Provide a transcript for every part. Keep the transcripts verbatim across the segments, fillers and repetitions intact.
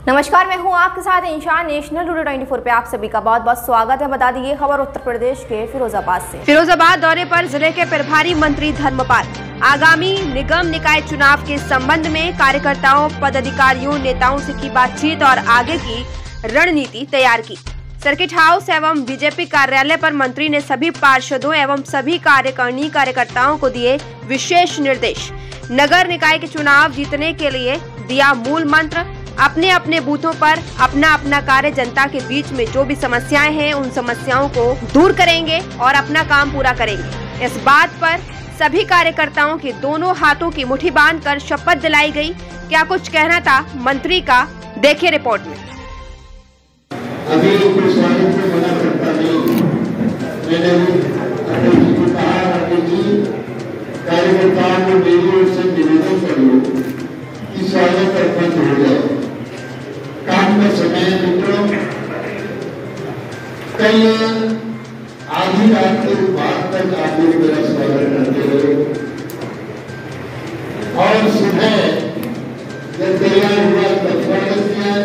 नमस्कार, मैं हूं आपके साथ इंशान। नेशनल टुडे चौबीस पे आप सभी का बहुत बहुत स्वागत है। बता दी खबर उत्तर प्रदेश के फिरोजाबाद से। फिरोजाबाद दौरे पर जिले के प्रभारी मंत्री धर्मपाल आगामी निगम निकाय चुनाव के संबंध में कार्यकर्ताओं, पदाधिकारियों, नेताओं से की बातचीत और आगे की रणनीति तैयार की। सर्किट हाउस एवं बीजेपी कार्यालय पर मंत्री ने सभी पार्षदों एवं सभी कार्यकारिणी कार्यकर्ताओं को दिए विशेष निर्देश। नगर निकाय के चुनाव जीतने के लिए दिया मूल मंत्र, अपने अपने बूथों पर अपना अपना कार्य जनता के बीच में जो भी समस्याएं हैं उन समस्याओं को दूर करेंगे और अपना काम पूरा करेंगे। इस बात पर सभी कार्यकर्ताओं के दोनों हाथों की मुट्ठी बांधकर शपथ दिलाई गई। क्या कुछ कहना था मंत्री का, देखिए रिपोर्ट में। अभी कोई स्वागत में मना करता नहीं। मैंने अटल जी को कहा, अटल जी कार्यकर्ताओं को मेरी ओर से निवेदन कर लो कि स्वागत अर्पण हो जाए। काम का समय मित्रों, कई आधी रात के बाद तक आप लोग मेरा स्वागत करते हो और सुबह जब तैयार हुआ तब स्वागत किया।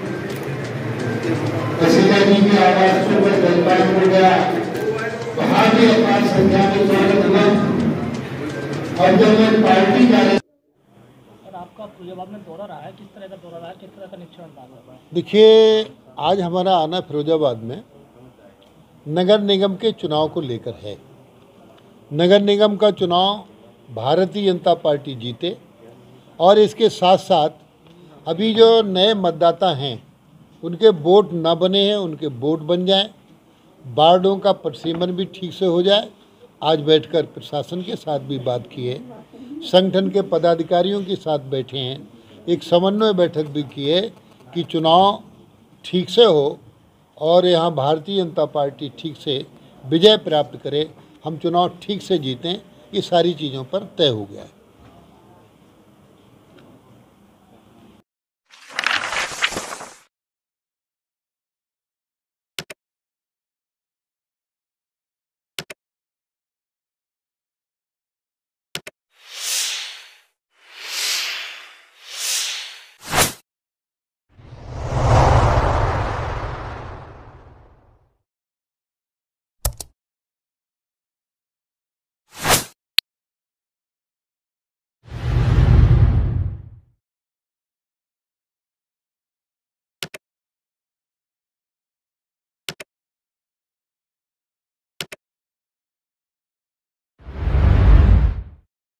कसीदा जी के आवास पर जलपान हो गया, वहां भी अपार संख्या में स्वागत हुआ। और जब मैं पार्टी कार्य आपका फिरोजाबाद में दौरा रहा है, किस तरह का दौरा रहा है, किस तरह का निरीक्षण रहा है? देखिए, आज हमारा आना फिरोजाबाद में नगर निगम के चुनाव को लेकर है। नगर निगम का चुनाव भारतीय जनता पार्टी जीते और इसके साथ साथ अभी जो नए मतदाता हैं उनके वोट ना बने हैं, उनके वोट बन जाएं, वार्डों का परिसीमन भी ठीक से हो जाए। आज बैठकर प्रशासन के साथ भी बात की है, संगठन के पदाधिकारियों के साथ बैठे हैं, एक समन्वय बैठक भी की है कि चुनाव ठीक से हो और यहाँ भारतीय जनता पार्टी ठीक से विजय प्राप्त करे, हम चुनाव ठीक से जीतें। ये सारी चीज़ों पर तय हो गया है।